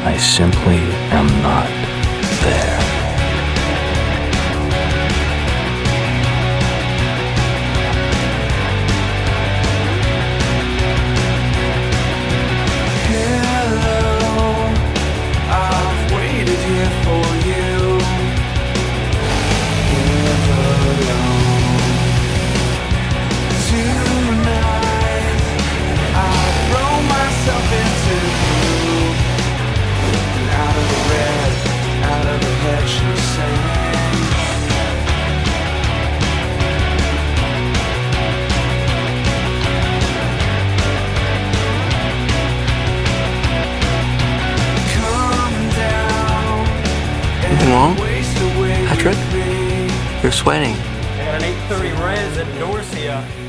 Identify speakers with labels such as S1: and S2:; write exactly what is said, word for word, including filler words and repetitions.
S1: I simply am not there. Anything wrong? Patrick? You're sweating.
S2: I got an eight thirty res at Dorsia.